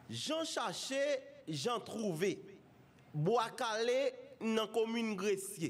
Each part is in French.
Jean cherché, Jean trouvé. Bois calé dans commune Gressier.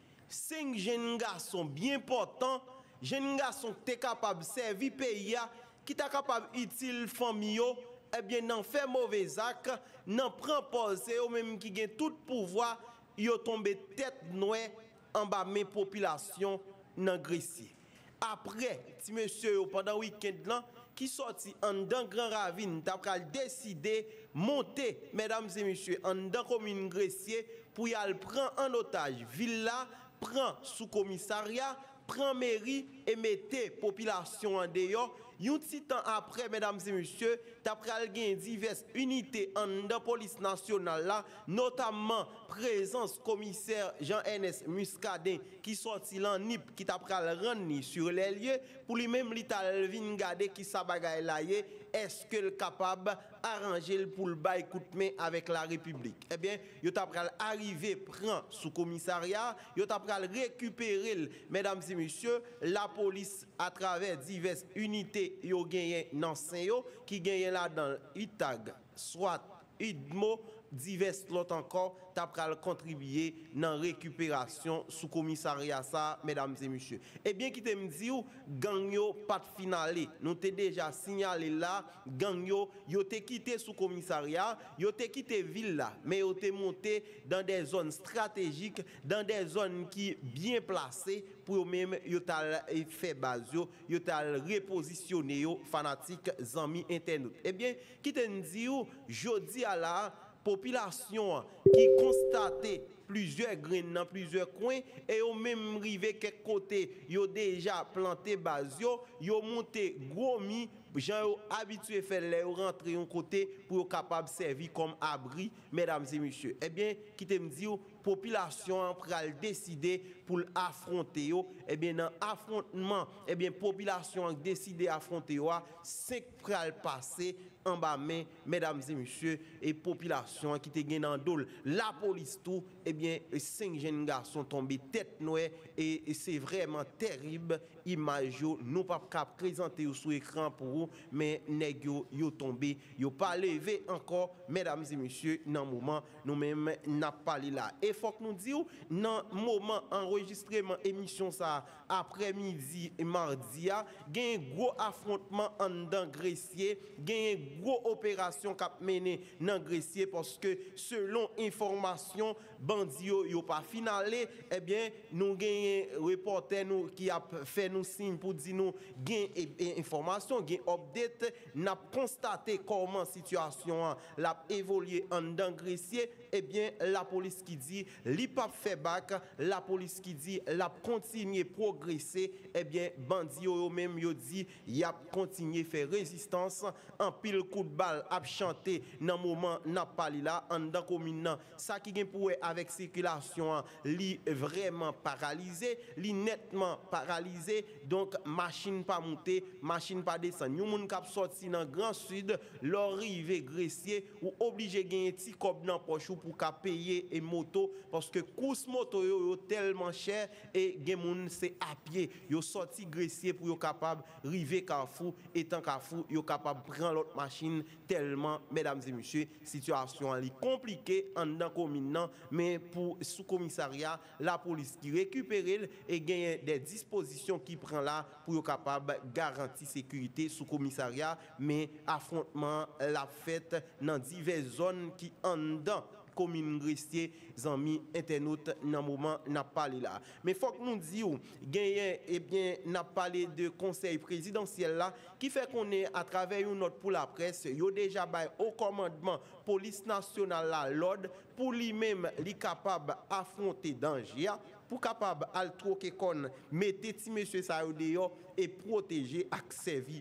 5 jeunes garçons bien portants, jeunes garçons qui sont capables de servir le pays, qui sont capables d'utiliser famille, eh bien, n'en fait mauvais actes, n'en prend pas, c'est eux même qui ont tout pouvoir, ils ont tombé tête noire en bas de la population dans Gressier. Après, si monsieur, pendant le week-end, qui sorti en dans Grand Ravine, t'as décidé monter, mesdames et messieurs, en dans commune Gressier pour y aller prendre en otage villa, prend sous commissariat, prend mairie et mettez population en dehors. Un petit temps après, mesdames et messieurs, t'as diverses unités en dans police nationale là, notamment présence commissaire Jean-Ernest Muscadet qui sorti l'en NIP qui t'a rendre sur les lieux pour lui-même l'ital vin garder qui sa bagaille là est-ce que le capable arranger pour le bail coup de main avec la République. Eh bien, yo t'a arriver prend sous commissariat, yo t'a récupérer mesdames et messieurs la police à travers diverses unités yo gagné dans Saint-Yo qui gagne là dans Itag soit Idmo divers l'autre encore t'a contribuer dans récupération sous commissariat ça mesdames et messieurs. Et bien qui te me dit gang yo pas de finale nous t'ai déjà signalé là gang yo t'ai quitté sous commissariat yo t'ai quitté ville là mais yo t'ai monté dans des zones stratégiques dans des zones qui bien placées pour même yo t'a fait base yo t'a repositionné yo fanatiques amis internautes. Et bien qui te dit jodi à la population qui constate plusieurs graines dans plusieurs coins et au même rivé quelque côté yo déjà planté base yo monté gros mi gens habitué faire les rentrer un côté pour capable servir comme abri mesdames et messieurs. Eh bien qui te me dit population pral décider pour affronter yo eh bien dans affrontement eh bien population décidé affronter yo 5 pral passer en bas main mesdames et messieurs et population qui te gen dans dol la police tout eh bien 5 jeunes garçons tombés tête noire et c'est vraiment terrible image nous pas cap présenter sur écran pour vous mais nèg yo tombé yo pas levé encore mesdames et messieurs dans moment nous même n'a parlé là et faut que nous disions dans moment enregistrement émission ça après-midi et mardi a gain gros affrontement en dans Gressier gain gros opération qu'a mené dans Gressier parce que selon information bandi yo pas finalé eh bien nous gain reporter nous qui a fait nous signe pour dire nous gain information gain update n'a constaté comment situation l'a évolué en dans Gressier eh bien la police qui dit li pas fait bac la police qui dit l'a continuer progresser eh bien bandi yo même yo dit y a continuer faire résistance en pile coup de balle a chanter dans moment n'a parlé là en dans commune ça qui gain pour avec circulation li vraiment paralysé li nettement paralysé donc machine pas monter machine pas descendre nous moun k'ap sorti dans grand sud l'arrivée Gressier ou obligé gagner petit cob dans poche pour ka payer et moto parce que course moto yo tellement cher et gen moun c'est à pied yo sorti Gressier pour yo capable river Carrefour et tant Carrefour yo capable prendre l'autre machine tellement mesdames et messieurs situation est compliquée en dans commune mais pour sous commissariat la police qui récupère et gagne des dispositions qui prend là pour yo capable garantir sécurité sous commissariat mais affrontement la fête dans diverses zones qui en dedans commune Gressier amis internautes dans moment n'a parlé là mais faut que nous disions gagné et bien n'a parlé de conseil présidentiel là qui fait qu'on est à travers une note pour la presse yo déjà bail au commandement police nationale là l'ordre pour lui-même li capable affronter danger pour capable al troquer kon mettez ti monsieur ça dehors et protéger ak servir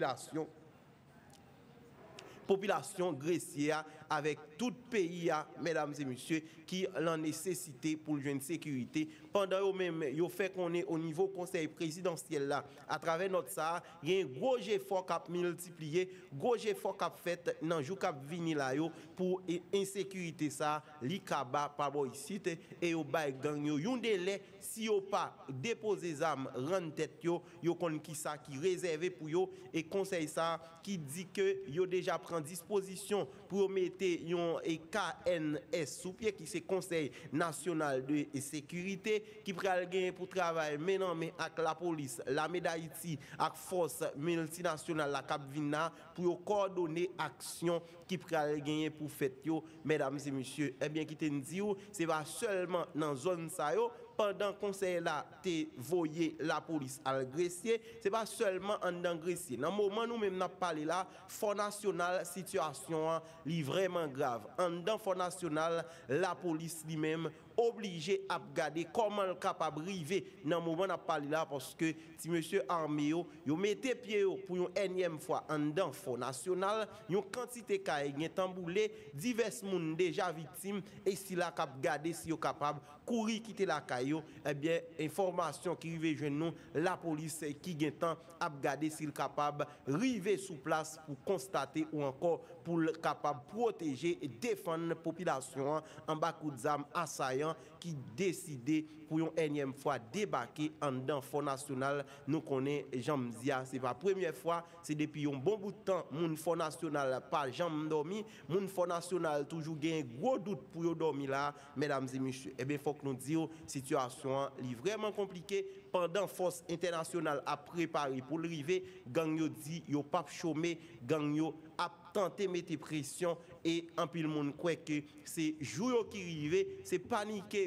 population Gressier avec tout pays mesdames et messieurs qui l'en nécessité pour une sécurité pendant eux même yo fait qu'on est au niveau conseil présidentiel là à travers notre ça il y a un gros effort qui a multiplié gros effort qui a fait dans jour qui vini là yo pour insécurité ça li kaba par ici et yo bay gang yo yon délai si yo pas déposer armes rendre tête yo kon qui ça qui réservé pour yo et conseil ça qui dit que yo déjà prend disposition pour mettre yon KNS sous pied qui c'est conseil national de sécurité qui pral gagner pour travailler maintenant mais avec la police la d'Haïti avec force multinationale la Capvina pour coordonner action qui pral gagner pour fête yo mesdames et messieurs eh bien qui te dit c'est pas seulement dans zone ça yo pendant conseil là te voyé la police à Gressier c'est pas seulement en dans Gressier dans moment nous même n'a parlé là Fonds national situation li vraiment grave en dans Fonds national la police lui-même obligé à regarder comment le capable river dans moment n'a parlé là parce que si monsieur armé yo mettez pied pour une énième fois en dans Fonds national une quantité caille tamboulé divers monde déjà victimes et si la cap garder si yo capable courir quitter la caillou eh bien information qui rive jeune nous la police qui gain temps à garder s'il capable river sous place pour constater ou encore pour capable protéger et défendre la population en bas coup d'armes assaillants qui décidé pour une énième fois débarquer en dans Fonds national nous connaît Jean-Mzia c'est pas la première fois c'est depuis un bon bout de temps mon Fonds national pas jamais dormi mon Fonds national toujours gain gros doute pour yo dormir là mesdames et messieurs eh bien faut que nous disions situation est vraiment compliquée pendant force internationale a préparé pour l'arrivée gang yo dit yo pas chômer gang yo a tenté mettre pression et en pile monde croit que c'est jour qui arrive c'est paniquer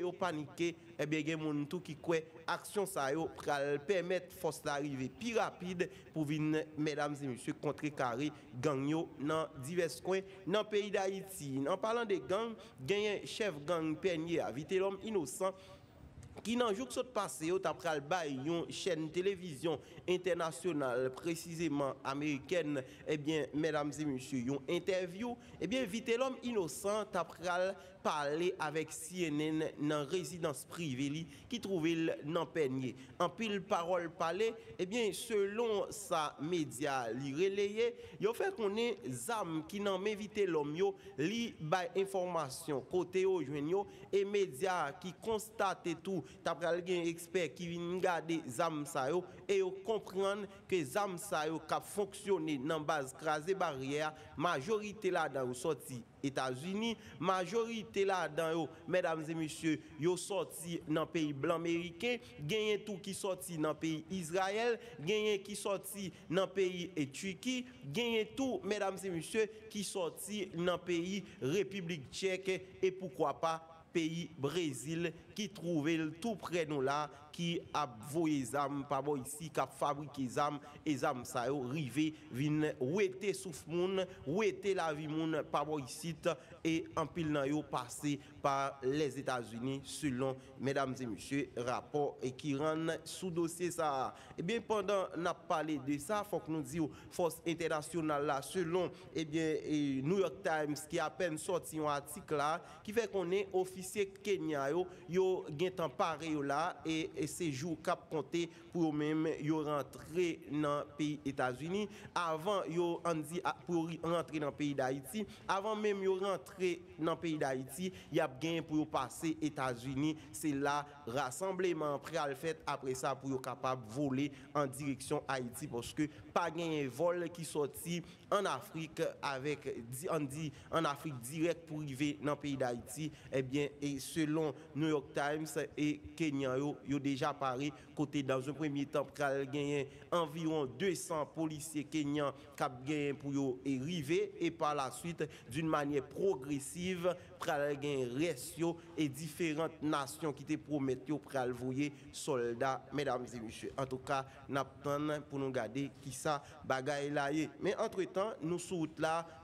eh bien gen monde tout qui croit action ça yo pral permettre force d'arriver plus rapide pour venir mesdames et messieurs contrecarrer gang yo dans divers coins dans pays d'Haïti en parlant de gang gagne chef gang Peigné a vite l'homme innocent qui dans jour qui passé au pral bay une chaîne télévision internationale précisément américaine eh bien mesdames et messieurs une interview eh bien vite l'homme innocent pral parler avec CNN dans résidence privée qui trouvait dans Peigné en pile parole parler eh bien selon sa média li relayé yo fait qu'on est zam qui nan m'invite l'homme yo li bay information côté yo joine yo et média qui constate tout t'a pral gen expert qui vinn garder zam sa yo et yo comprendre que zam sa yo ka fonctionner dans base craser barrière majorité là dans sorti États-Unis majorité là dans mesdames et messieurs yo sorti dans pays blanc américain gagné tout qui sorti dans pays Israël gagné qui sorti dans pays Turquie gagné tout mesdames et messieurs qui sorti dans pays République tchèque et pourquoi pas pays Brésil qui trouvait tout près nous là qui a voyé zam pas bon ici qui a fabriqué zam et zam ça yo rivé vinn ouété souffle moun ouété la vie moun pas bon ici et en pile nan yo passé par les États-Unis selon mesdames et messieurs rapport et qui rend sous dossier ça et bien pendant n'a parlé de ça faut que nous disions force internationale là selon et bien New York Times qui a à peine sorti un article là qui fait qu'on est officier Kenya yo gen temps pareil là et ces jours cap compté pour même yo rentrer dans pays États-Unis avant yo on dit pour rentrer dans pays d'Haïti avant même yo rentrer dans pays d'Haïti y a gain pour passer États-Unis c'est là rassemblement pral fait après ça pour yo capable voler en direction Haïti parce que pas gain vol qui sorti en Afrique avec on dit en Afrique direct pour arriver dans pays d'Haïti eh bien et selon New York Times et Kenya yo déjà paré côté dans un premier temps pral gagner environ 200 policiers kenyans cap gagner pour yo arriver et par la suite d'une manière progressive pral gagner restio et différentes nations qui te promettent yo pral voyer soldats mesdames et messieurs en tout cas n'attend pour nous garder qui ça bagaille là mais entre temps nous sous là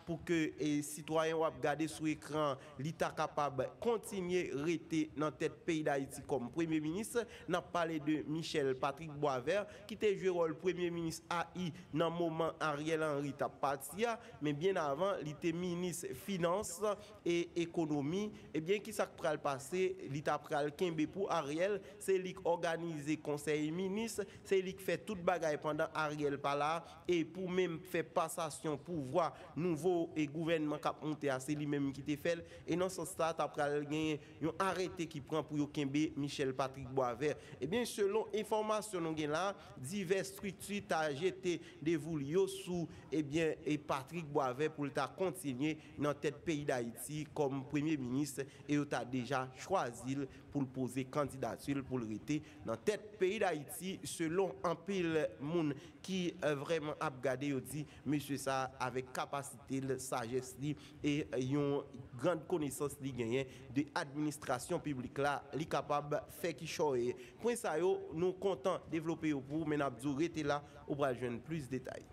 pour que les citoyens ou regarder sur l'écran, l'État capable de continuer à rester dans la tête pays d'Haïti comme Premier ministre. Nous avons parlé de Michel Patrick Boisvert, qui était joué le rôle Premier ministre AI dans le moment Ariel Henry t'a parti, mais bien avant, il était ministre Finances et Économie. Et bien, qui s'est passé, l'État pral Kembe pour Ariel, c'est lui qui organise conseil ministre, c'est lui qui fait toute bagaille pendant Ariel pas là, et pour même faire passation pouvoir nouveau et gouvernement qui a monté, c'est lui-même qui te fait. Et dans ce stade, après gagné un arrêté qui prend pour Kembe Michel Patrick Boisvert. Et bien, selon information nous là, diverses structures ont jeté des voulios sous et Patrick Boisvert pour continuer dans la tête pays d'Haïti comme Premier ministre et il a déjà choisi pour poser candidature pour le rester dans la tête pays d'Haïti selon un pile monde qui vraiment a regardé dit monsieur ça avec capacité sagesse et une grande connaissance li gagné de administration publique là li capable faire qui choye point ça yo nous content développer pour mais n'a rester là ou va joindre plus de détails.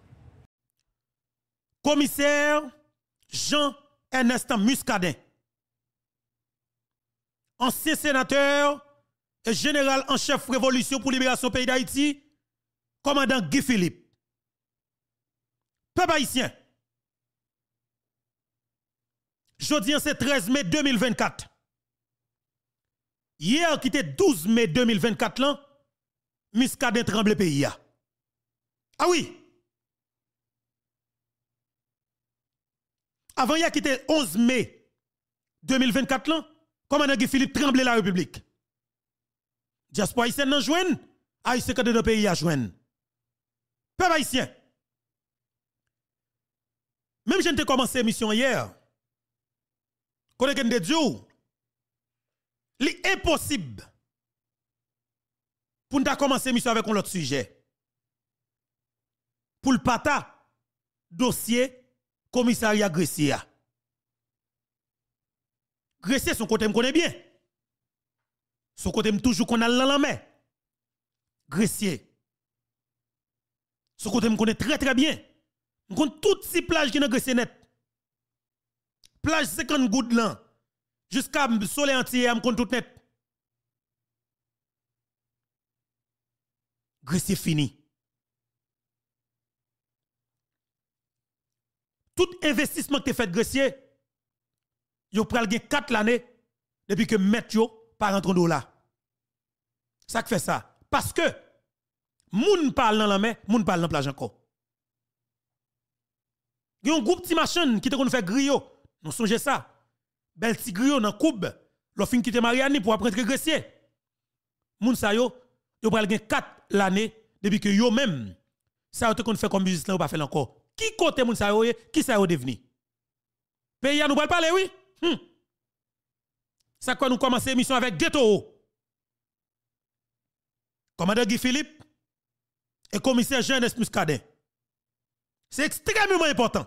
Commissaire Jean-Ernest Muscadet, ancien sénateur et général en chef révolution pour libération pays d'Haïti, commandant Guy Philippe. Peuple haïtien, jeudi c'est 13 mai 2024. Hier qui était 12 mai 2024 là, Muscadet tremble pays. Ah oui. Avant hier qui était 11 mai 2024 là, commandant Guy Philippe tremble la République. Diaspora haïtienne nan joine, haïtien de nos pays a joine. Peuple haïtien. Même je n'ai commencé l'émission hier. Quand on de Dieu, c'est impossible pour nous commencer l'émission avec un autre sujet. Pour le pata, dossier, commissariat Gressier. Gressier, son côté me connaît bien. Son côté me toujours qu'on a la main. Gressier. Son côté me connaît très très bien. Je connais toutes ces plages qui sont Gressier net. Plage 50 gouttes là. Jusqu'à soleil entier, je connais tout net. Gressier fini. Tout investissement que tu fait Gressier, yo pral gen 4 l'année depuis que mettre yo par rentre dans là. Ça qui fait ça parce que moun parle dans la mer, moun parle dans plage encore. Il y a un groupe de machin qui te kon fait griot, nous songe ça. Bel ti griot dans coupe, lo fin quitter Mariani pour apprendre Gressier. Moun sa yo pral gen 4 l'année depuis que yo même ça yo te kon fait comme business là ou pas fait encore. Qui côté moun sa yo, qui sa yo devenu? Pays à nous parler oui? Ça quoi nous commencer l'émission avec Ghetto. Commandant Guy Philippe et commissaire Jean-Ernest Muscadet. C'est extrêmement important.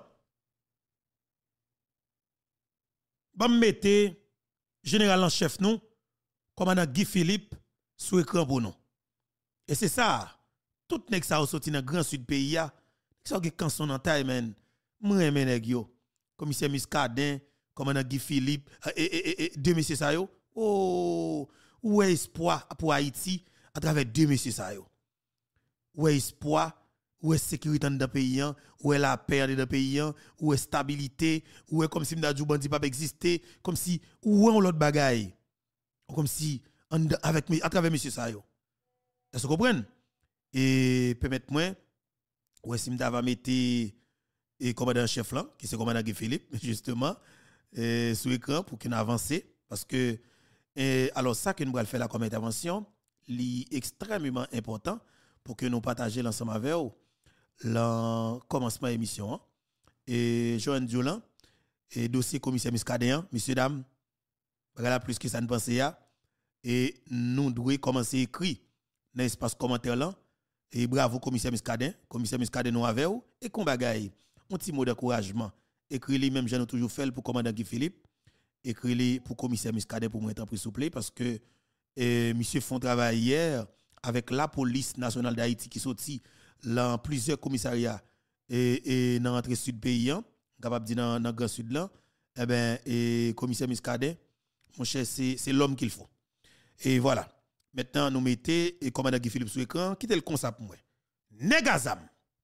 Bon mettez général en chef nous, commandant Guy Philippe sous écran pour nous. Et c'est ça, tout nèg ça sorti dans grand sud pays ya, ça qui canson en taille men. Moi nèg yo. Commissaire Muscadet, commandant Guy Philippe et deux messieurs ça yo. Oh, où est espoir pour Haïti à travers deux messieurs ça yo. Où est espoir, où est sécurité dans le pays, où est la paix dans le pays, où est stabilité, où est comme si m'dadjou bandi pas exister, comme si où est l'autre bagaille. Comme si avec à travers messieurs ça yo. Est-ce que vous comprenez? Et permettez-moi où si m'da va mettre et commandant chef là qui c'est commandant Guy Philippe justement sur écran pour qu'il avance parce que alors ça que nous allons faire là comme intervention est extrêmement important pour que nous partagions l'ensemble avec vous le commencement de l'émission et Joanne Diolan et dossier commissaire Muscadet messieurs dames voilà plus que ça ne pensait et nous devons commencer à écrire dans l'espace commentaire là et bravo commissaire Muscadet nous avec vous et qu'on bagaille un petit mot d'encouragement. Écris-les même j'ai toujours fait pour commandant Guy Philippe. Écris-les pour commissaire Muscadet pour mettre en pris souple parce que monsieur font travail hier avec la police nationale d'Haïti qui sorti dans plusieurs commissariats et dans l'entrée sud pays capable de dire dans le Grand Sud là, eh ben, et commissaire Muscadet, mon cher, c'est l'homme qu'il faut. Et voilà. Maintenant, nous mettons et commandant Guy Philippe sur l'écran, quittez le concept pour moi. Negazam.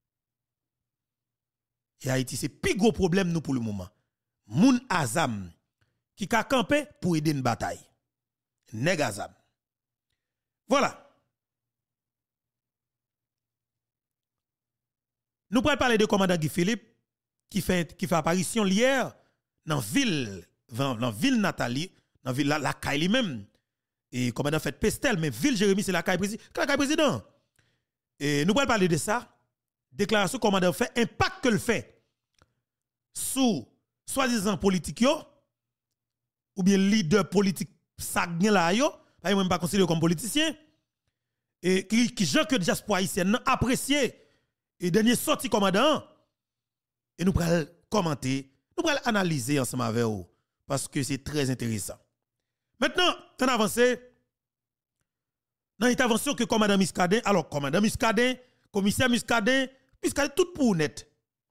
Et Haïti, c'est le plus gros problème nous pour le moment. Moun Azam qui a campé pour aider une bataille. Negazam. Voilà. Nous pourrons parler de commandant Guy Philippe qui fait apparition hier dans la ville Nathalie, dans la ville la Kaili même. Et commandant fait Pestel, mais ville Jérémy c'est la Kaili président. Et nous pourrons parler de ça. Déclaration commandant fait, impact que le fait sous soi-disant politique yo, ou bien leader politique ça là yo, même pas considéré comme politicien, et qui gens que diaspora haïtienne apprécié et dernier sorti commandant, et nous pourrons commenter, nous pourrons analyser ensemble avec vous, parce que c'est très intéressant. Maintenant, on avance dans l'intervention que commandant Muscadet, alors commandant Muscadet, commissaire Muscadet tout pour net.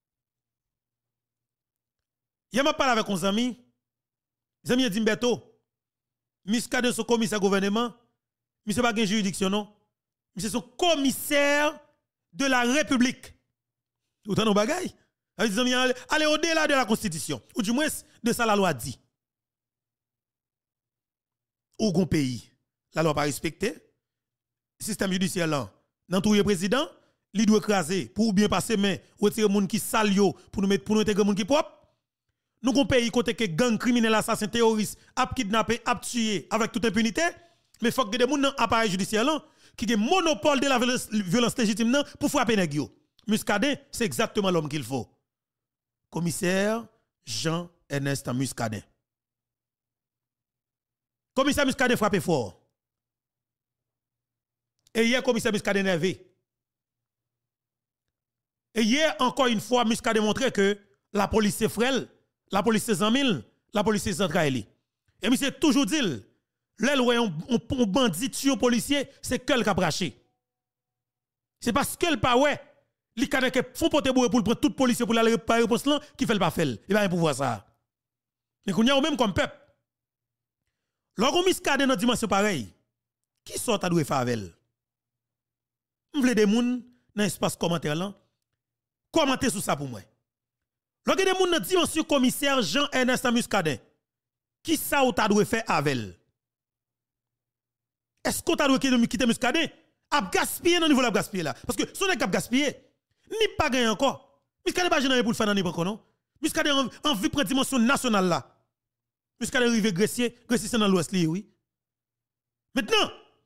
Il m'a parlé avec un ami, les amis dit Beto, Muscadet son commissaire gouvernement, monsieur pas de juridiction non, monsieur son commissaire de la République. Vous entendez nos bagailles? Allez au-delà de la Constitution, ou du moins de ça la loi dit. Ou gon pays, la loi pas respectée, système judiciaire là, dans tout le président, il doit écraser pour bien passer main, retirer moun qui sale yo pour nous intégrer moun qui propre. Nous gon pays côté que gang criminel assassin terroriste a kidnappé, a tué avec toute impunité, mais faut que des moun dans appareil judiciaire là qui a monopole de la violence légitime nan pour frapper nèg yo. Muscadet, c'est exactement l'homme qu'il faut. Commissaire Jean-Ernest Muscadet. Commissaire Muscadet frappé fort. Et hier, commissaire Muscadet nervé. Et hier, encore une fois, Muscadet montré que la police c'est frêle, la police c'est 100 000, la police c'est centrale. Et monsieur toujours dit, l'elle on bandit tue policier, c'est qu'elle qui a braché. C'est parce qu'elle pas ouais, li ka que font porter pour prendre tout policier pour aller réparer réponse là qui fait le pas faire. Il va pouvoir ça. Mais qu'on y a même comme peuple. Lorsqu'on Muscadet dans dimension pareil, qui sort à doué faire avec elle? M'vle des moun dans espace commentaire là. Commentez sur ça pour moi. Lorsque des moun dans dimension commissaire Jean-Ernest Muscadet, qui ça ou t'a doué faire avec elle? Est-ce qu'on t'a doué quitter Muscadet? A gaspiller dans niveau la gaspiller là parce que son est cap gaspiller ni pas gagner encore. Muscadet pas gêné pour le faire dans n'importe non. Muscadet en vie prendre dimension nationale là. Muscadet arrivé Grecier c'est dans l'ouest oui. Maintenant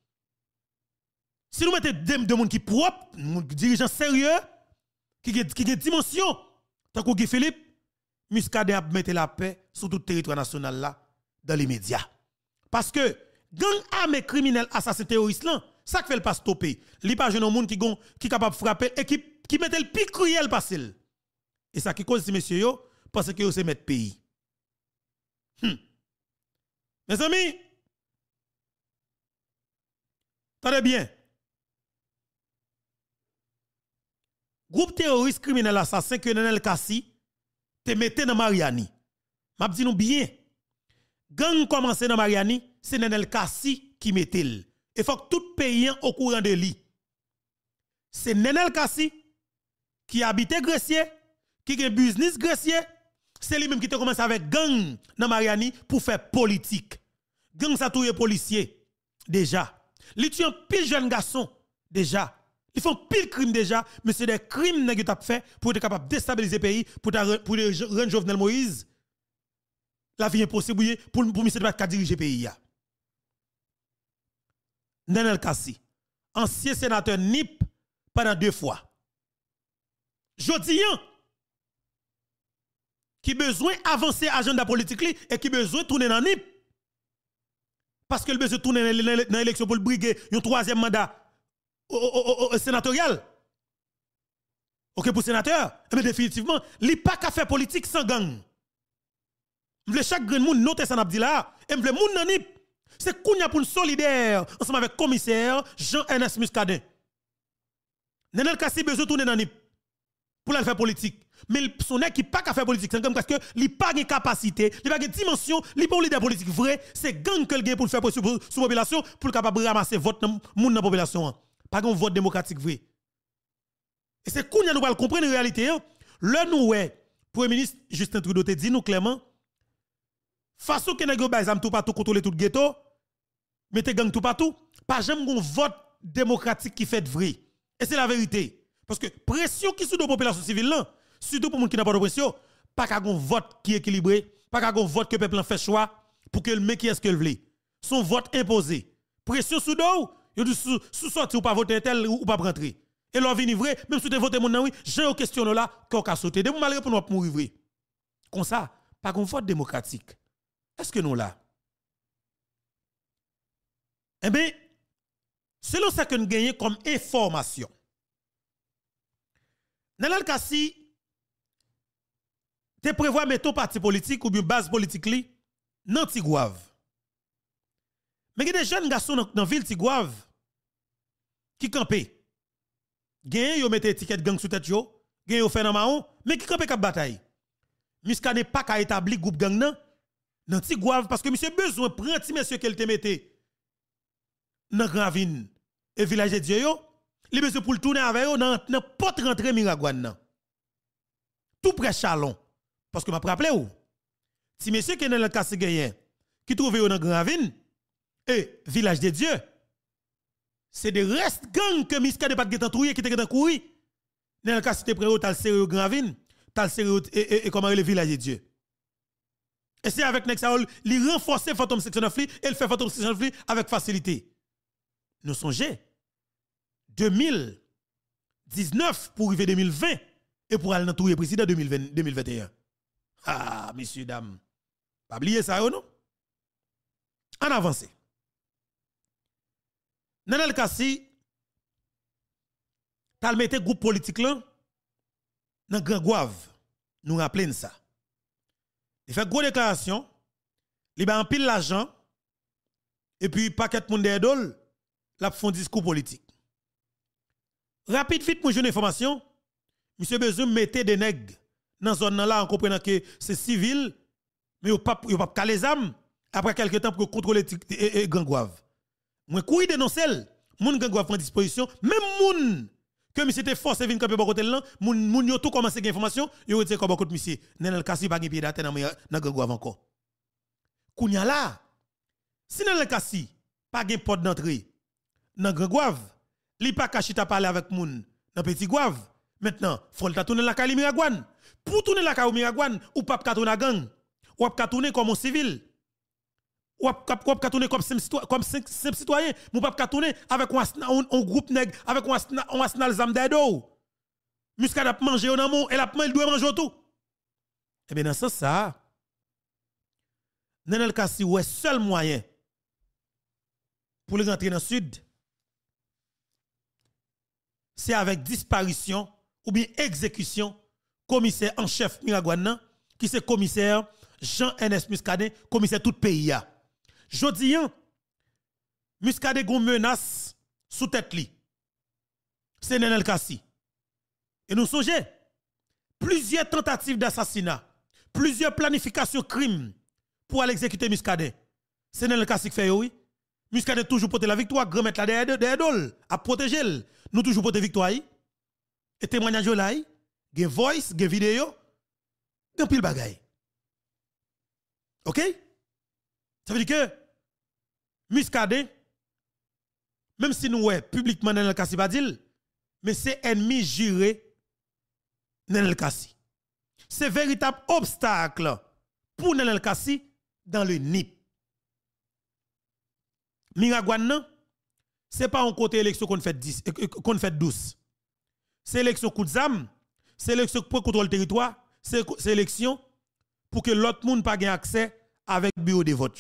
si nous mettons des gens qui propres, dirigeants sérieux, qui ont dimension, tant que Guy Philippe, Muscadet a mis la paix sur tout le territoire national là, dans les médias. Parce que, gang armé criminel assassin terroriste là, ça fait le pas stopper. Il n'y a pas de gens qui est capable de frapper et qui mettent le plus cruel passé. Et ça qui cause ces messieurs yo, parce que c'est mettre pays. Mes amis, attendez bien. Groupe terroriste criminel assassin que Nenel Kassi te mette dans Mariani. M'a dit nous bien. Gang commencé dans Mariani, c'est Nenel Kassi qui mette il. Et faut que tout pays au courant de lui. C'est Nenel Kassi qui habite Grecier, qui a business Grecier, c'est lui même qui te commence avec gang dans Mariani pour faire politique. Gang ça touye policier déjà. Li tue un pile jeune garçon déjà. Ils font pile crime déjà, mais c'est des crimes que tu as fait pour être capable de déstabiliser le pays, pour rendre Jovenel Moïse la vie impossible pour M. Debak diriger le pays. Nenel Kassi, ancien sénateur NIP pendant 2 fois. Jodian, qui besoin d'avancer agenda politique et qui besoin de tourner dans NIP. Parce que le besoin de tourner dans l'élection pour le briguer un 3e mandat. Au sénatorial. OK pour sénateur, mais définitivement, il n'y a pas qu'à faire politique sans gang. M'vle chaque grand monde noter ça n'a dit là, et m'vle moun nan nip. C'est kounya pour solidaire ensemble avec commissaire Jean-Ernest Muscadet. Nenel Kassi besoin tourner nan nip pour aller faire politique. Mais son nèg qui pas qu'à faire politique sans gang parce que il pas de capacité, il pas de dimension, il pas un leader politique vrai, c'est gang que le gagne pour faire pression sur la population pour capable ramasser vote dans moun dans population. Pas un vote démocratique vrai. Et c'est qu'on nous va comprendre la réalité. Le nous Premier ministre Justin Trudeau te dit nous clairement façon que nèg yo ba tout partout contrôler tout ghetto, mettez gang tout partout, pas jamais un vote démocratique qui fait vrai. Et c'est la vérité. Parce que pression qui sous de population civile là, surtout pour les gens qui n'ont pas de pression, pas qu'un vote qui est équilibré, pas qu'un vote que le peuple fait choix pour que le mec qui est ce qu'il veut. Son vote imposé. Pression sous dos, il sous sortir ou pas voter tel ou pas rentrer. Et l'on vient vrai, même si tu votes mon oui, j'ai une question là qu'on a sauté. De malgré pour nous mourir vrai. Comme ça, pas qu'un vote démocratique. Est-ce que nous là? Eh bien, selon ça que nous gagnons comme information. Nelel Kassi te prévoit mettre un parti politique ou bien base politique li dans Tigouave. Mais il y a des jeunes garçons dans la ville Tigouave qui campent. Gen yo mette étiquette gang sous tête yo, gen yo fait dans maon, mais qui campent cap bataille. Muscade pas ka établi groupe gang nan dans Tigouave parce que monsieur besoin prend ti monsieur qu'elle te mette dans Gravine et village de Dieu yo. Li besoin pour tourner avec eux dans n'importe rentrée Miragouane nan. Tout près Chalon. Parce que m'a rappelé ou si monsieur qui dans le casse gagné qui trouve dans Gravine et village de Dieu c'est des restes gang que Miska de pas de trouiller qui te courir. Dans le casse te près au tal sérieux Gravine, tal sérieux et comment le village de Dieu. Et c'est avec Nexaol, il renforcer Phantom Section of Fleet et il fait Phantom Section of Fleet avec facilité. Nous songez 2019 pour arriver 2020 et pour aller dans tout le président 2021. Ah, messieurs, dames. Pas oublier ça, non? En avance. Nenel Kassi, t'as mis groupe politique là dans Grand Gouave. Nous rappelons ça. Il fait gros déclaration, il a en pile l'argent et puis paquet de monde d'idole, la font discours politique. Rapide vite pour une information, monsieur besoin mettre des nègres dans zone là en comprenant que c'est civil mais yo pas caler les armes après quelques temps pour contrôler Gangouave. Moi courir dénoncer moun Gangouave prend disposition même moun que monsieur était forcé venir camper côté là moun yo tout commencé gain information yo retire comme côté monsieur Nenel Kassi pas gain pied d'atteindre dans Gangouave encore. Kounya là si Nenel Kassi pas gain porte d'entrée dans Gangouave li pas caché ta parler avec moun dans Petit Gouave. Maintenant, faut ta tourner la Kali Miragouane. Pour tourner la Kali Miragouane, ou pas ka tourner gang, ou pas tourner comme un civil. Ou pas tourner comme simple citoyen, ou pas tourner avec un groupe nèg avec un arsenal zam d'edo. Muscade a manger au namon et il doit manger tout. Eh bien dans ce sens ça Nenel Kassi ouais seul moyen pour les rentrer dans le sud c'est avec disparition ou bien exécution commissaire en chef Miragouane qui c'est commissaire Jean-Ernest Muscadet, commissaire tout pays. Jodi Muscadet gon menace sous tête li. C'est Nenel Kassi. Et nous songeons plusieurs tentatives d'assassinat, plusieurs planifications crimes pour aller exécuter Muscadet. C'est Nenel Kassi qui fait oui. Muscadet toujours porter la victoire, grand mettre la derrière dol, à protéger. Nous toujours porter victoire. Et témoignage là, gen voice, gen vidéo, gen pile bagay. OK? Ça veut dire que Muscadet, même si nous ouais publiquement Nenel Kassi pas dit, mais c'est ennemi juré Nenel Kassi. C'est véritable obstacle pour Nenel Kassi dans le NIP. Miragouane, ce n'est pas un côté élection qu'on fait douce. C'est élection coup de zam, c'est élection pour contrôler le territoire, c'est élection pour que l'autre monde pas gain accès avec bureau de vote.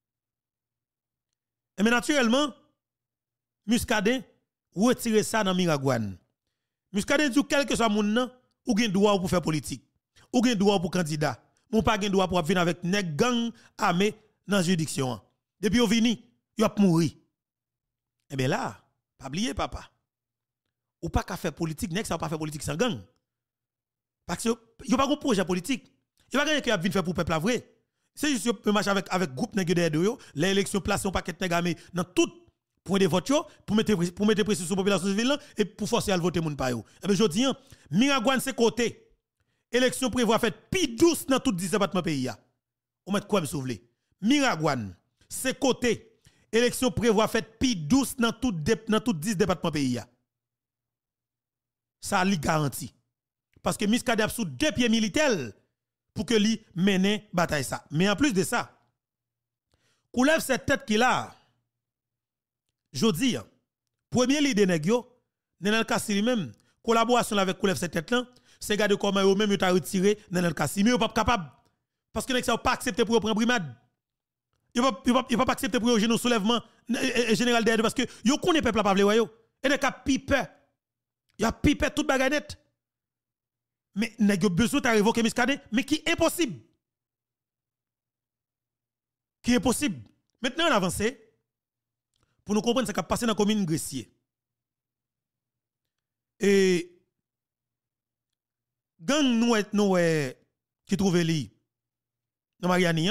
Et mais naturellement, Muscadet retire ça dans Miragouane. Muscadet dit quel que soit moun ou gen droit pour faire politique, ou gen droit pour candidat, ou pas gen droit pour venir avec nèg gang armé dans juridiction. Depuis on vini, il a mouri. Eh bien là, pas oublier papa. Ou pas qu'à faire politique, nèg ça pas faire politique sans gang. Parce que il pas un projet politique. Il pas rien qui a venir faire pour peuple vrai. C'est juste un match avec groupe nèg derrière yo, les élections placées un paquet nèg armé dans tout point de vote pour mettre pression sur la population civile et pour forcer à voter moun pa yo. Et bien je dis Miragouane c'est côté élection prévoit fait pi douce dans tout 10 départements pays a. On met quoi me soulever. Miragouane c'est côté élection prévoit fait pi douce dans tout 10 départements pays a. Ça li garanti. Parce que Miskade a sous 2 pieds militaires pour que li mène bataille ça. Mais en plus de ça, coulève cette tête qu'il a. Je dis, premier leader nèg yo, Nenel Kassi lui-même, collaboration avec coulève cette tête là, c'est garder comment eux même yo retiré Nenel Kassi, mais yo pas capable parce que nèg ça pas accepter pour prendre brimade. Yo pas accepter pour général soulèvement général derrière parce que yo connaît peuple pas vle yo. Et nèg a pipe. Y a pipe toute bagarre net. Mais nèg yo besoin de révoquer Miskade, mais qui est impossible. Qui est possible. Maintenant on avance pour nous comprendre ce qui a passé dans la commune Gressier. Et gang nous qui trouve li dans Mariani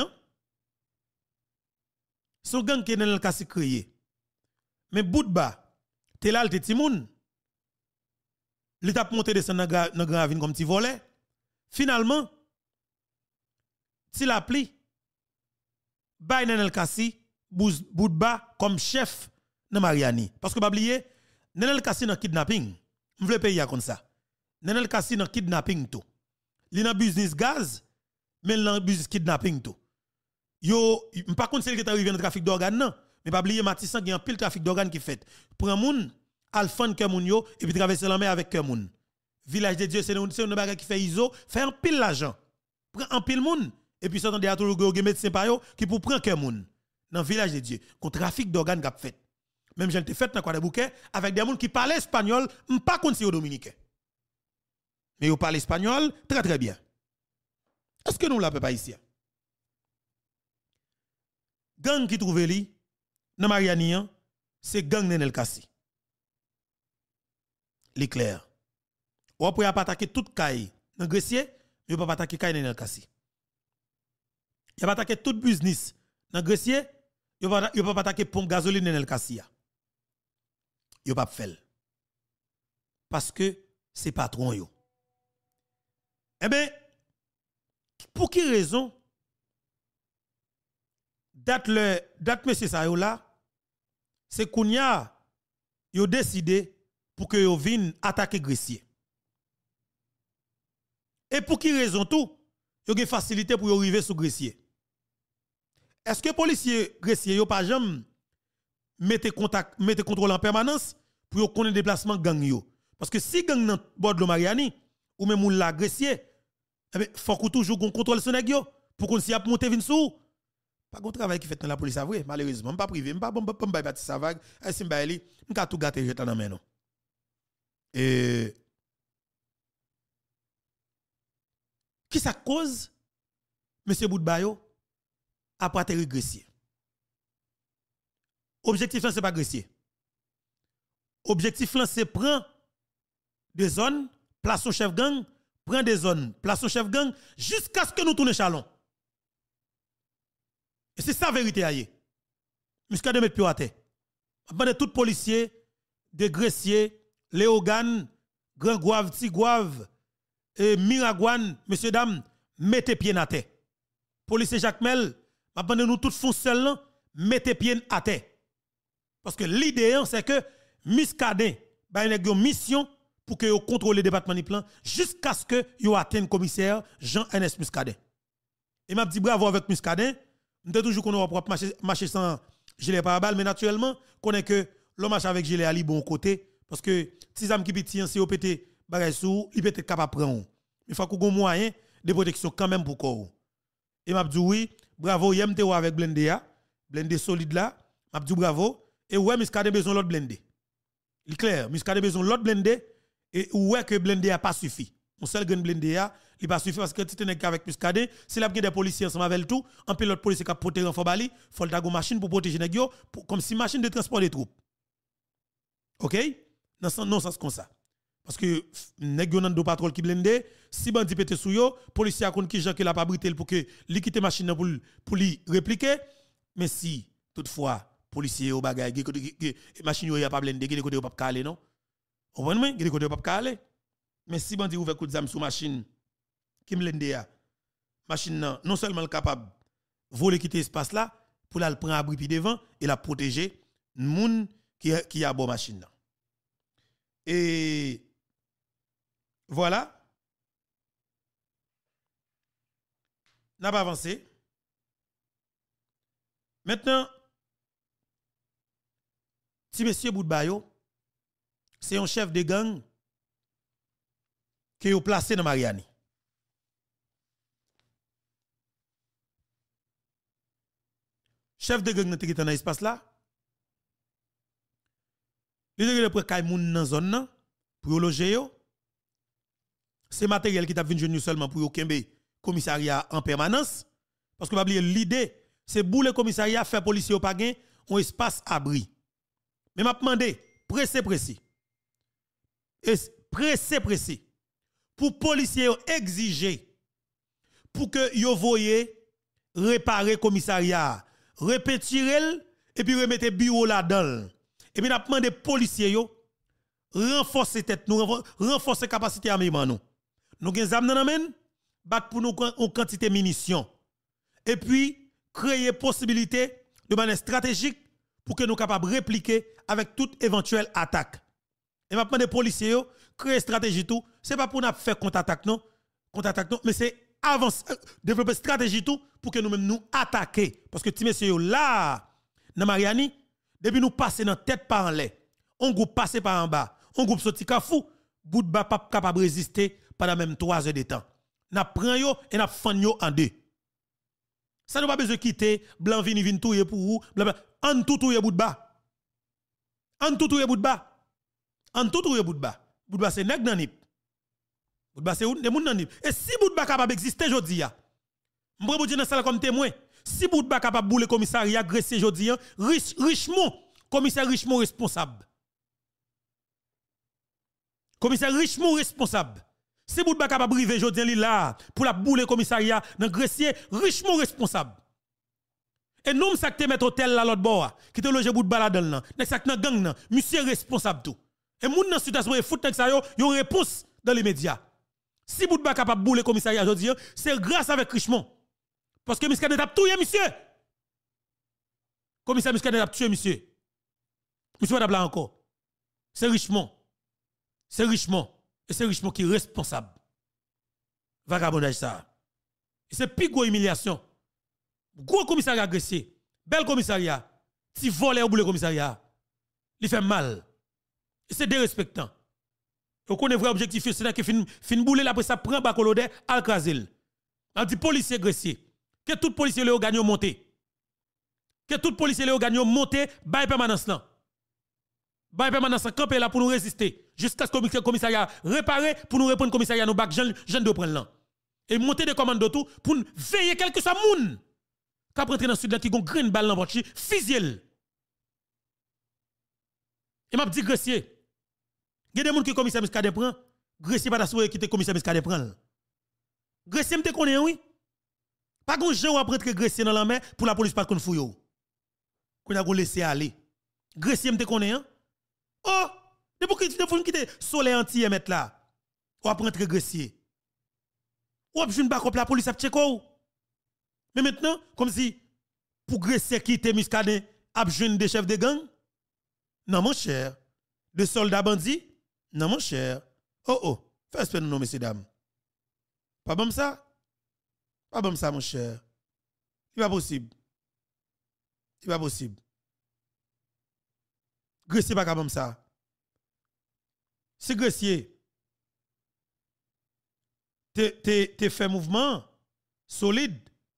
son gang qui est dans le cas créé. Mais Boudba telal te timoun l'étape monté descendre dans grand ravine comme petit volet. Finalement s'il appli bay Nenel Kassi Boudba comme chef dans Mariani parce que pas oublier Nenel Kassi dans kidnapping on veut payer comme ça Nenel Kassi dans kidnapping tout li dans business gaz mais dans business kidnapping tout yo pas contre celle qui est arrivé dans trafic d'organes non mais pas oublier Matissan qui a un pile trafic d'organes qui fait prend moun alfan ke moun yo et puis traverser la mer avec ke moun village de Dieu c'est une bagarre qui fait iso fait un pile l'argent prend un pile moun et puis s'entendez à tout le médecin pa yo qui pour prendre ke moun dans le village de Dieu, contre trafic d'organes qu'a fait. Même j'ai été fait dans quoi bouquet avec des gens qui parlent espagnol, pas contre si dominicain. Mais ils parlent espagnol très très bien. Est-ce que nous l'appelons pas ici? Gang qui trouve li dans Mariani, c'est gang Nenel Kassi. L'éclair. Ou après pas attaquer toute caille dans Gressier, mais pas attaquer caille Nenel Kassi. Il pas attaquer tout business dans Gressier. Yo pas attaquer pompe gasoline Nenel Kassi. Yo pas faire. Parce que c'est patron yo. Eh bien, pour quelle raison date monsieur sa yo là, c'est Kounia yo décidé pour que yo vienne attaquer Gressier. Et pour quelle raison tout, yo gen facilité pour yo arriver sur Gressier. Est-ce que policier Gressier yo pas jamais mette contrôle en permanence pour yo connaître déplacement gang yo parce que si gang nan bord de Mariani ou même la Gressier eh ben faut que toujours qu'on contrôle son nèg yo pour qu'on si a monter vinn sou pas gon travail qui fait dans la police à vrai malheureusement pas privé pas bâti sa vague si m'ba li m'ka tout gâter jeter dans main non et qui ça cause monsieur Boudbayo après atterrir Gressier. Objectif là c'est pas Gressier. Objectif là c'est prendre des zones, place son chef gang, prendre des zones, place son chef gang jusqu'à ce que nous tournions Chalon. Et c'est ça la vérité aïe. Muscat de mettre pied à terre. Après tout policier, de Gressier, Léogane, Grand Gouave, Tigouave, et Miragouane, messieurs dames, mettez pied à terre. Policier Jacques Mel, après nous tous font seul, mettez pied à terre. Parce que l'idée c'est que Muscadet ba une mission pour que vous contrôlez le département du plan jusqu'à ce que vous atteignez le commissaire Jean-Ernest Muscadet. Et m'a dit bravo avec Muscadet, nous toujours qu'on va marcher sans gilet pare-balles mais naturellement connaît que l'homme marche avec gilet ali bon côté parce que si zam qui petit si pété bagay sou, il peut être capable prendre. Il faut qu'on ait moyen de protection quand même pour corps. Et m'a dit oui, bravo, yem te avec blendé solide là, m'a dit bravo et ouais Muscadet besoin l'autre blendé. Il clair, Muscadet besoin l'autre blendé et ouais que blendé a pas suffi. Mon seul grain blendé a, il pas suffi parce que tu t'es avec Muscadet, si la des policiers ensemble avec tout, un pilote policier qui a protéger en Fobali, faut le machine pour protéger nèg yo comme si machine de transport des troupes. OK? Non sens comme ça. Parce que nèg yo nan do patrol qui blendé, si bandi pété sou yo, policier a kon ki jan que la pas britel pour que li quitte machine pour li répliquer, mais si toutefois policier au bagay machine yo y a pas blende, qui côté pas calé non. On voit moi, qui côté pas calé. Mais si bandi ouvert coup de zam sous machine qui me lende ya, machine non seulement capable voler quitter espace là pour la prendre abri puis devant et la protéger moun qui a bon machine là. Et voilà. N'a pas avancé. Maintenant, si monsieur Boudbayo, c'est un chef de gang qui est placé dans Mariani. Chef de gang qui est dans l'espace là. Il est prêt à moun dans zone nan pour loger yo. C'est matériel qui t'a venu seulement pour kembe commissariat en permanence parce que pas oublier l'idée c'est pour le commissariat faire policier au pas gain un espace abri. Mais m'a demandé pressé et pressé pour policier exiger pour que yo voyez réparer commissariat, répétirer et puis remettre bureau là-dedans. Et puis, nous avons demandé aux policiers yo renforcer tête nous, renforcer capacité armement nous. Nous avons des armes battre pour nous en quantité de munitions. Et puis, créer possibilité de manière stratégique pour que nous soyons capables de répliquer avec toute éventuelle attaque. Et maintenant, des policiers yo créer stratégie tout, c'est pas pour nous faire contre-attaque non, mais c'est développer stratégie tout pour que nous-mêmes nous attaquer. Parce que ti messieurs là, dans Mariani, depuis nous passer dans tête par en l'air, on groupe passer par en bas, on groupe sorti kafou, bout de bas pas capable de résister pendant même 3 heures de temps. N'a prend yo et n'a fan yo en deux. Ça n'a pas besoin de quitter, blanc vini touyer pour vous, en tout touyer bout de bas. En tout touyer bout de bas. En tout touyer bout de bas. Bout de bas c'est nèg nan nip. Bout de bas c'est des moun nan nip. Et si bout de bas capable exister jodi ya. M'bra vous dire dans ça comme témoin. Si bout de bas capable bouler commissariat agresser jodi an, Richemont, commissaire Richemont responsable. Commissaire Richemont responsable. Si bout de bas capable briver jodi an li là pour la bouler commissariat dans Gressier, Richemont responsable. Et nous ça te mettre hôtel là l'autre bord qui te loge bout de bas là dedans nan. Nek ça nan gang nan, monsieur responsable tout. Et moun nan situation foot nek ça yo réponse dans les médias. Si bout de bas capable bouler commissariat jodi an, c'est grâce avec Richemont. Parce que Miskadet a tué monsieur. Commissaire Miskadet a tué monsieur. Monsieur va là encore. C'est Richemont. C'est Richemont. Et c'est Richemont qui est responsable. Vagabondage ça. Et c'est plus gros humiliation. Gros commissariat agressé. Bel commissariat. Si volé ou boule commissariat. Il fait mal. Et c'est dérespectant. On connaît vrai objectif, c'est que fin boule après ça prend bacolodé al krasil. On dit policier agressé. Que tout policier le gagne monter. Que tout policier le gagne monter, bail permanence là. Bail permanence camper là pour nous résister jusqu'à ce que le commissariat réparé pour nous répondre commissariat nous bac jeune de prendre là. Et monter des commandes tout pour veiller quelque soit moun. K'ap rentrer dans sud là qui gon green balle dans votre fusiel. Et m'a dit Gressier. Il y a des gens qui commissaire Miskade prend, Gressier pas d'assurer qui te commissaire Miskade prend. Gressier me te connaît oui. Pas grand gens après que Gressier dans la main pour la police pas qu'on fouille. Qu'on a laissé aller. Gressier me te connaît hein? Oh, depuis que quitter soleil entier mettre là. Ou après rentrer Gressier. Ou après une bac la police a checké. Mais maintenant comme si pour Gressier quitter Miskade a jeune des chefs de gang. Non mon cher. De soldats bandits? Non mon cher. Oh, fais espèce nous messieurs dames. Pas bon ça? Pas bon ça, mon cher. Il pas possible. Il pas possible. Gressier pas comme ça. Si Gressier te fait mouvement solide,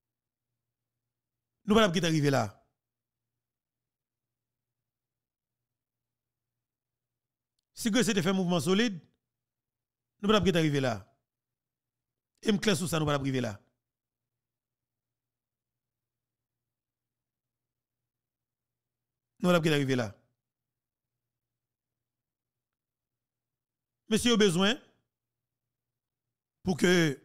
nous ne pouvons pas arriver là. Si Gressier te fait mouvement solide, nous ne pouvons pas arriver là. Et me clair sur ça, nous ne pouvons pas arriver là. Nous avons arrivé là. Monsieur a besoin pour que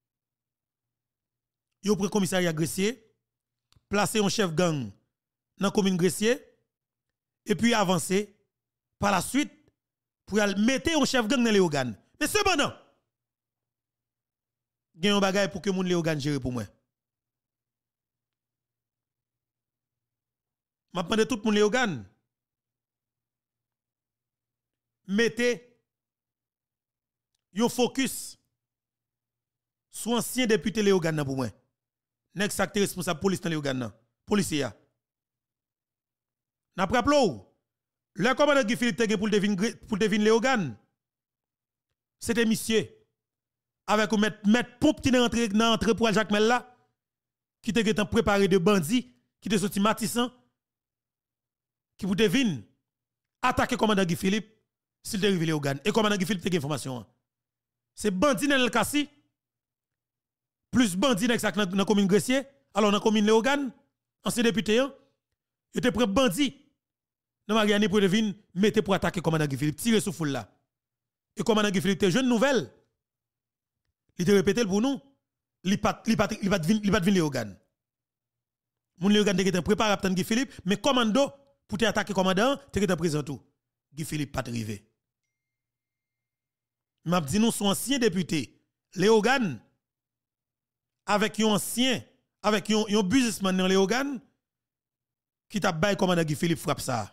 yo prenne commissariat Gressier, placer un chef gang dans la commune Gressier et puis avancer par la suite pour mettre un chef gang dans les organes. Mais cependant, il y a un bagage pour que moun les organes gère pour moi. Je demande tout le monde les organes. Mettez un focus sur ancien député les organes pour moi. Nek sa responsable police dans les organes. Policier. N'a pas rappelé le commandant Guy Philippe Teguin pour deviner les organes. C'était monsieur avec mettre pompe qui est rentré pour Jacques Mella qui était préparé de bandits qui était sorti Matissan qui pour devine attaquer commandant Guy Philippe s'il dérive les organes et commandant Guy Philippe Teguin information. C'est bandit dans le Kassi plus bandit dans la commune Gressier alors dans la commune Léogane ancien député il était prêt bandit dans Mariani pour devine mettez pour attaquer commandant Guy Philippe tirer sous foule là et commandant Guy Philippe était jeune nouvelle il te répété pour nous il pas devine Léogane mon Léogane était préparé à attendre Guy Philippe mais commando pour te attaquer commandant était présent tout Guy Philippe pas arrivé m'a dit nous sont anciens députés Léogane avec un ancien avec un businessman dans Léogane qui t'a bail commandant Guy Philippe frappe ça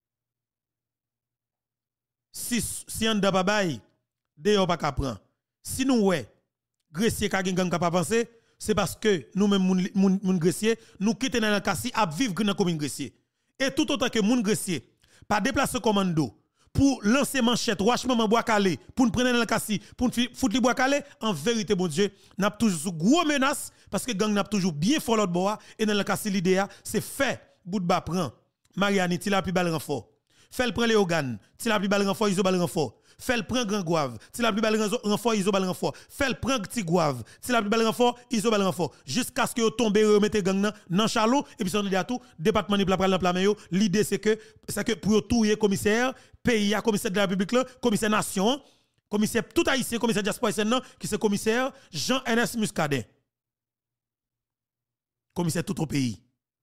si on n'a pas d'ailleurs pas qu'à prendre si nous ouais Gressier ka gen gang ka pas penser c'est parce que nous même moun Gressier nous quitter dans la Kassi à vivre dans la commune Gressier et tout autant que moun Gressier pas déplacer commando pour lancer manchette rochement bois calé pour nous prendre dans la Kassi pour foutre les bois calé en vérité bon Dieu n'a toujours sous gros menace parce que gang n'a toujours bien fort l'autre bois et dans la Kassi l'idée c'est fait bout de bas prend Mariani ti la plus bal renfort fait le prend les organes ti la plus bal renfort iso bal renfort fait le prend grand goave ti la plus bal renfort iso bal renfort fait le prend petit goave ti la plus bal renfort iso bal renfort jusqu'à ce que tombe remettre gang dans chalot et puis on dit à tout département ni pral plan yo l'idée c'est que pour touyer commissaire pays commissaire de la République là commissaire nation commissaire tout haïtien commissaire diaspora haïtienne qui c'est commissaire Jean-Ernest Muscadet commissaire tout au pays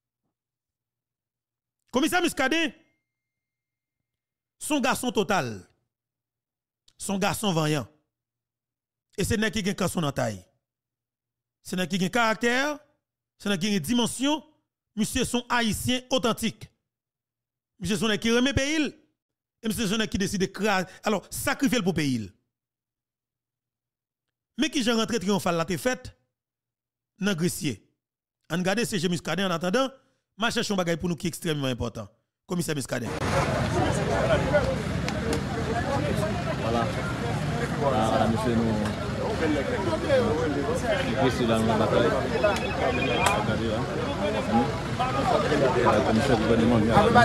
commissaire Muscadet son garçon total son garçon vaillant et c'est n'est qui gagne son en taille c'est n'est qui gagne caractère c'est n'est qui gagne dimension monsieur son haïtien authentique monsieur son qui remet pays et monsieur son qui décide de créer alors sacrifier pour pays mais qui j'ai rentré triomphal la te fait dans Gressier on regarde CG Muscadet en attendant ma cherche un bagage pour nous qui est extrêmement important commissaire Muscadet voilà monsieur nous ici dans la bataille regardez là commissaire du gouvernement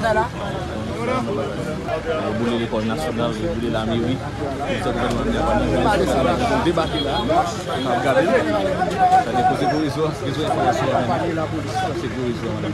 bouler l'école nationale bouler la mairie commissaire du gouvernement débarquer là regardez ça déposer pour les informations sécurisation madame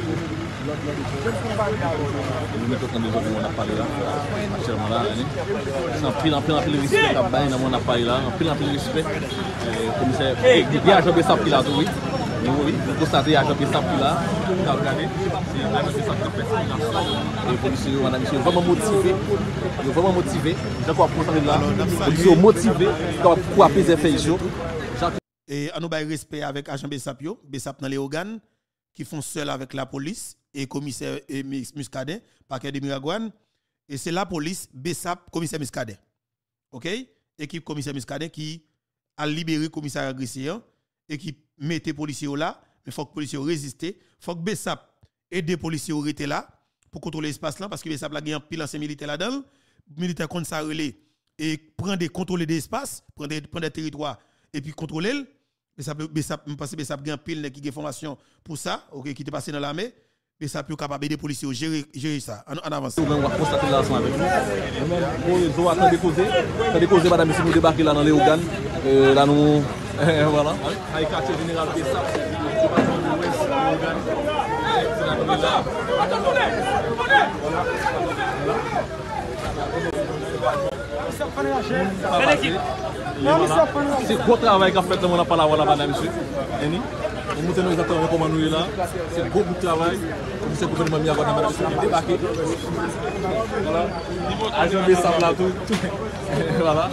nous mettons quand des autres on a parlé là actuellement là c'est en pile respect à bain dans mon appareil là en pile respect commissaire il y a Jean Bessap qui l'a oui vous constatez à Jean Bessap qui là regardez c'est Jean Bessap qui fait les policiers madame monsieur vraiment motivé je crois constater là policiers motivés pour apaiser fait jour et on a respect avec agent Bessap dans les organes qui font seul avec la police et commissaire Muscadet, parquet de Miragouane, et c'est la police, Bessap, commissaire Muscadet. OK? Équipe commissaire Muscadet qui a libéré commissaire Gressier et qui mettait les policiers là, mais il faut que les policiers résistent. Il faut que Bessap aide les policiers à rester là pour contrôler l'espace là, parce que Bessap a gagné un pile ancien militaire là-dedans. Militaire contre ça relais et contrôler des espaces, prendre des territoires et puis contrôler. Bessap a gagné un pile qui a formation pour ça, OK, qui est passé dans l'armée. Mais ça peut capable des policiers gérer ça en avance. On va constater là ensemble avec nous. Nous avons déposé madame monsieur nous débarquer là dans les organes là nous voilà avec quartier général Bessap département de l'Ouest organes c'est la commune là C'est gros travail qu'a fait dans la parole là, monsieur. On montre exactement comment nous est là. C'est beaucoup de travail. C'est le gouvernement qui a débarqué. Voilà. Ajouter ça là tout. Voilà.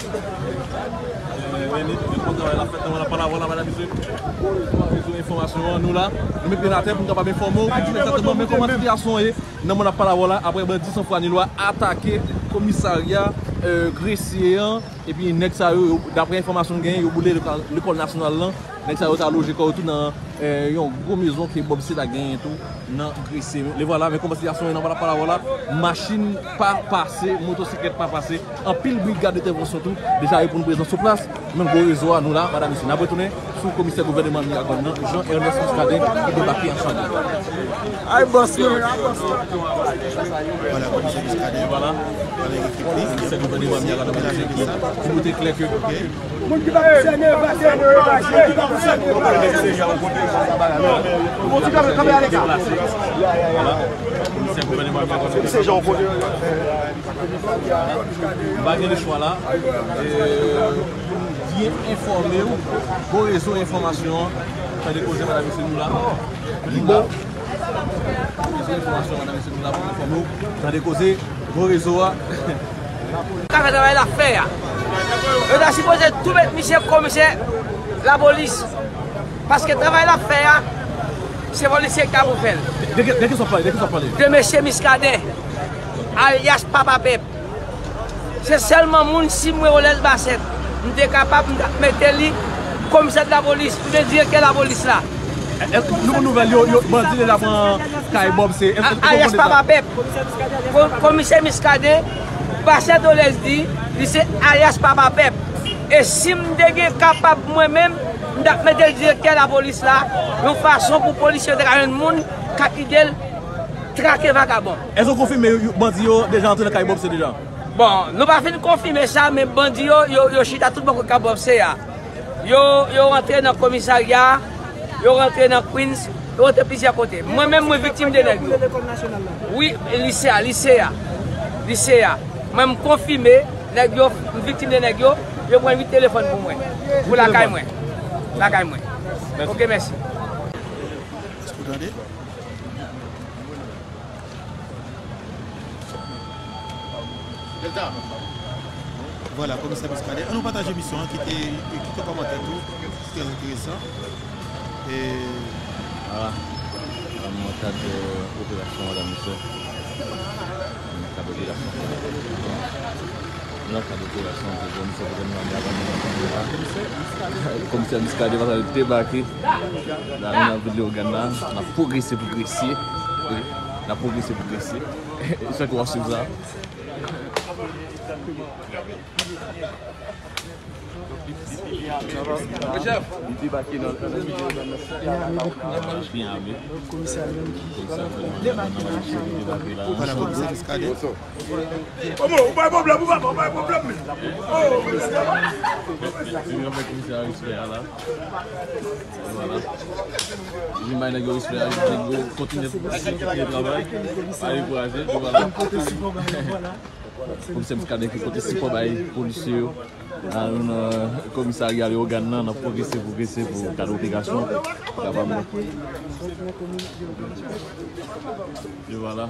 On a parlé à madame monsieur. Information nous là, nous mettons la tête pour nous capable informer exactement mais comment situation est. Nous on a parlé là après 10 fois nous a attaqué commissariat grecier et puis next d'après information gain yo boulé l'école nationale là, next ça a logé tout dans une grosse maison qui Bob c'est la gain tout dans grecier. Les voilà mais comment situation est, on va parler là, machine pas passer, motocyclette pas passer, en pile brigade d'intervention tout déjà pour nous présent sur place. Même gros réseau nous là, madame monsieur, n'a retourné sous le commissaire gouvernement Jean-Ernest Muscadet qui débarque en Chanda. Aïe boss. Voilà, commissaire Muscadet. Voilà. Le commissaire gouvernement pour vous clair que voilà. Le choix là. Bien informé ou bon réseau d'information pour déposer madame monsieur nous là. Bon. Information madame monsieur nous là pour informer pour déposer bon réseau. Quand on travaille l'affaire, on a supposé tout mettre monsieur commissaire la police parce que travail l'affaire c'est policier qui a fait. Dès qu'ils sont parlé, de monsieur Muscadet alias Papa Pep. C'est seulement mon si moi Rolès Basset. Nous sommes capables de mettre lui comme ça de la police, pour dire que la police là. Nous nouvelle bandit là dans Kai Bob c'est alias Papa Pep. Commissaire Muscadet, Basset Rolès dit, c'est alias Papa Pep. Et si je suis capable moi-même de mettre dire que la police là, une façon pour policiers de la monde qui traquer vagabond. Est-ce qu'on confirme que bandit déjà entré dans Kai Bob c'est déjà? Bon, nous ne pouvons pas confirmer ça, mais bandits, ils chita tout le monde qui a fait ça. Ils rentré dans le commissariat, ils rentré dans Queens, ils rentré plusieurs côtés. Moi-même, je suis victime de nègres. Oui, lycéa. Même confirmé, je suis victime de nègres, je prends 8 téléphones pour moi. Pour la caille. Ok, merci. Est-ce que vous entendez? Voilà, commissaire Muscadet. On nous partage l'émission qui te commentait tout, c'est très intéressant. Et voilà, dans le cadre de l'opération, madame, monsieur. Dans le cadre de l'opération, le commissaire Muscadet va débarquer dans la ville de Ouganda. On a progressé pour Grecier. On a progressé pour Grecier. Je sais qu'on va suivre ça. voilà, commissaire Muscadet. Commissaire Muscadet qui participe aux policiers à un commissariat de Ouganda, on a progressé pour cadre d'opération. Et voilà.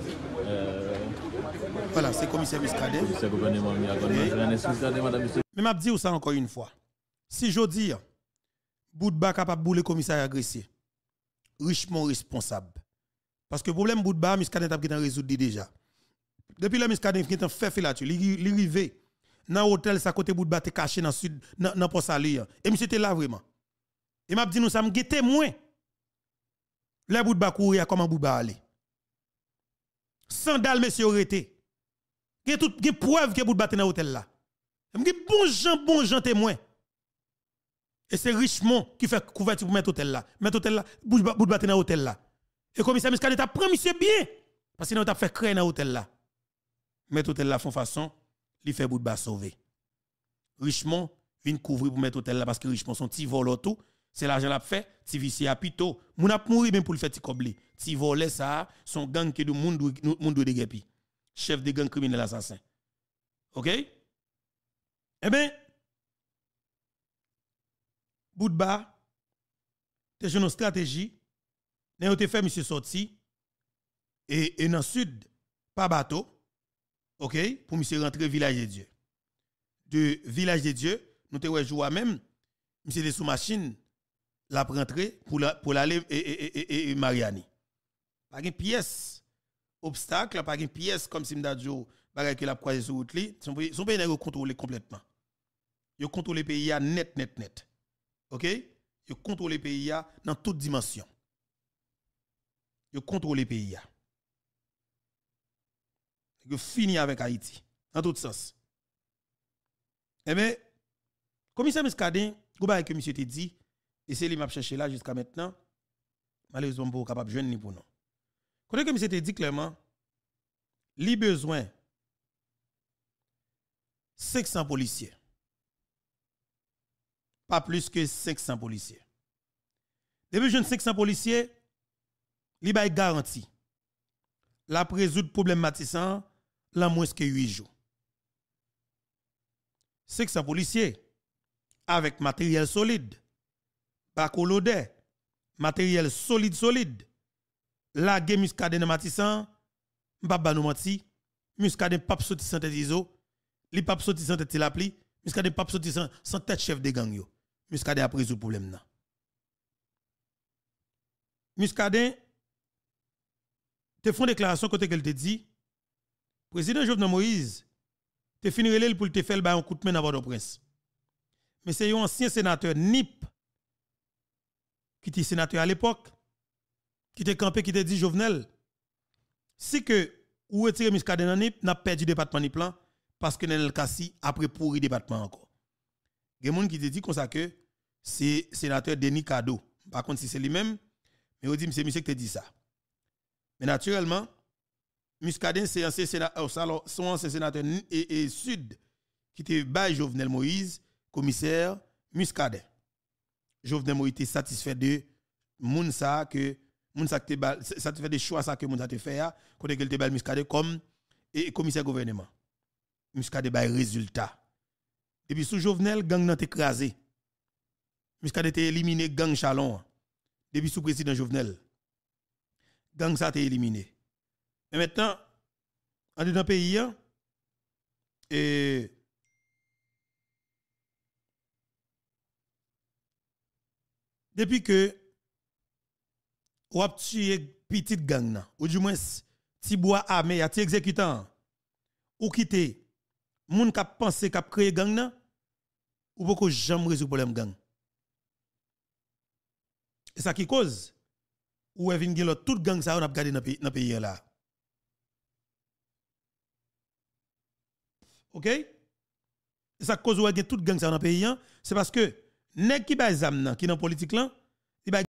Voilà, c'est commissaire Muscadet. Commissaire gouvernement Mais m'a dit ça encore une fois. Si je dis, Boudba capable de bouler commissaire agressé, richement responsable. Parce que le problème Boudba, Muscadet a résoudre déjà. Depuis le Muscadet qui est fait filature, il est arrivé dans l'hôtel, ça côté bout de batte caché dans sud dans Port Salut. Et monsieur était là vraiment. Et m'a dit nous ça me témoin. Les bout de batte courir comment bout de batte aller. Sandal monsieur arrêté. Il y a toute preuve que bout de batte dans l'hôtel là. Il bon gens témoin. Et c'est Richemont qui fait couverture pour mettre l'hôtel là. Mettre l'hôtel là, bout de batte dans l'hôtel là. Et commissaire Muscadet a pris monsieur bien parce que sinon t'a fait créer dans l'hôtel là. Mettre l'hôtel là font façon, il fait bout de bas sauver. Richemont vient couvrir pour mettre l'hôtel là parce que Richemont son petit vol tout, c'est l'argent l'a fait, petit vicier à pito, moun a mourir même pour le faire petit cobli. Petit volet ça, son gang qui de monde de déguepi. Chef de gang criminel assassin. OK? Eh bien, Boudba, tu as une stratégie, tu as fait monsieur sorti, et dans le sud, pas bateau, OK? Pour monsieur rentrer Village de Dieu. De Village de Dieu, nous te joué même, monsieur est sous machine, la rentrer pour l'aller et Mariani. Pas une pièce obstacle, pas une pièce comme si m'dadjo bagay que la croisé sur route li, son pays n'est contrôlé complètement. Yo contrôle le pays net. OK? Yo contrôle le pays dans toute dimension. Yo contrôle le pays. Yo fini avec Haïti dans tout sens. Eh bien, commissaire Muscadet, go bagay que monsieur te dit et c'est lui m'a cherché là jusqu'à maintenant. Malheureusement pas capable joindre ni pour nous. Quand que monsieur te dit clairement, li besoin 500 policiers. Pas plus que 500 policiers. Depuis jeune 500 policiers, li bay garantie. La résoudre problème matissant la moins que 8 jours. 500 policiers avec matériel solide, bacolodé, matériel solide. La game Muscadet dans matissant, m'pa nou menti, Muscadet pas sorti sans tête iso, li pas sorti sans tête la pli, Muscadet pas sorti sans tête chef de gang yo. Muscadet a résoudre problème nan. Muscadet te font déclaration côté qu'elle te dit président Jovenel Moïse te fini relève pour te faire un coup de main dans Port-au-Prince. Mais c'est un ancien sénateur NIP qui était sénateur à l'époque qui te campé qui te dit Jovenel si que ou retirer Muscadet dans NIP n'a perdu département NIP là parce que Nenel Kassi après pourri département encore. Il y a des gens qui te dit comme ça que c'est sénateur Denis Kado. Par contre si c'est lui-même mais on dit c'est monsieur qui te dit ça. Mais naturellement Muscadet c'est un sénateur et sud qui te bail Jovenel Moïse commissaire Muscadet. Jovenel Moïse était satisfait de Mounsa que Mounsa te satisfait des choix ça que Mounsa te fait quand il te bail Muscadet comme commissaire gouvernement. Muscadet bail résultat. Depuis sous Jovenel gang nan écrasé. Muscadet te éliminé gang Chalon. Depuis sous président Jovenel. Gang ça te éliminé. Mais maintenant, en dedans pays, et depuis que ou a tué petite gang ou du moins ti bois armé, ti exécutant ou quitter moun k'ap pensé k'ap créer gang nan ou beaucoup jamais résoudre problème gang. Et ça qui cause ou vinn gen l'autre toute gang ça on a gardé dans pays là. OK? Et ça cause ou gen toute gang ça dans pays c'est parce que nèg qui ba zam nan qui dans politique là